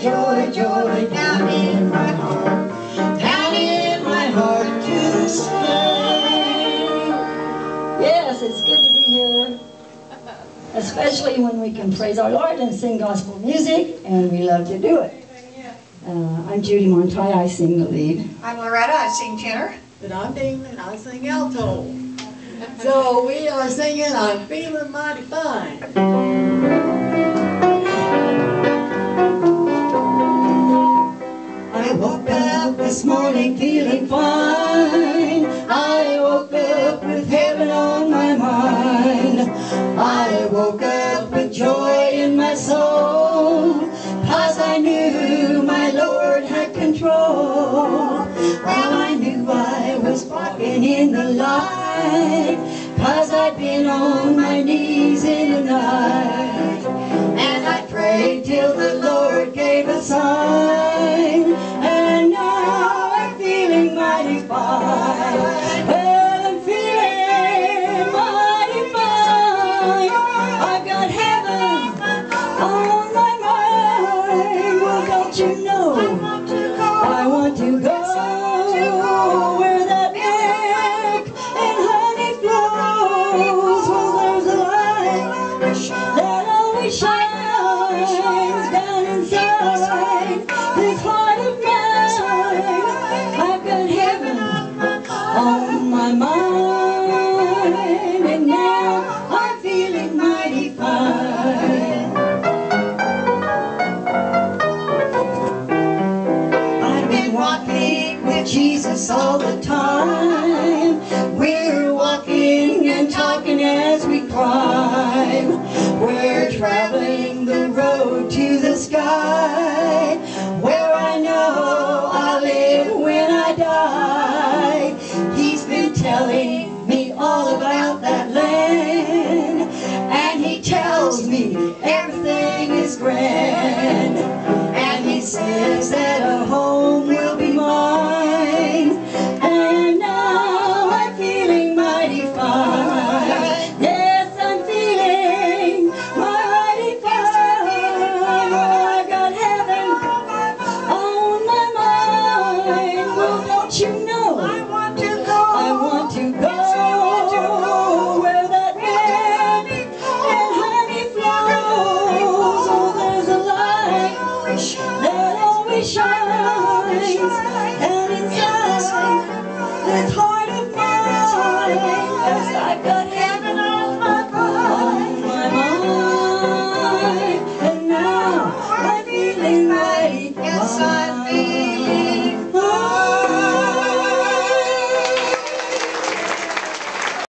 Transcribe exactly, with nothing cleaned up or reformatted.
joy, joy down in my heart, down in my heart to stay. Yes, it's good to be here, especially when we can praise our Lord and sing gospel music, and we love to do it. Uh, I'm Judy Montoya, I sing the lead. I'm Loretta, I sing tenor. And I'm Dean, and I sing alto. So we are singing I'm Feeling Mighty Fine. I woke up this morning feeling fine. I woke up with heaven on my mind. I woke up with joy in my soul, 'cause I knew my Lord had control. Well, I knew I was walking in the light, 'cause I'd been on my knees in the night, and I prayed till the Lord gave a sign, and now I'm feeling mighty fine. Well, I'm feeling mighty fine. I've got heaven on my mind. Well, don't you know I want to go, I want to go where that milk and honey flows. Well, there's a light that always shines down inside this heart of mine. I've got heaven on my mind, and now I'm feeling mighty fine. I've been walking with Jesus all the time. We're walking and talking as we climb. We're traveling the road to the sky, where I know I'll live when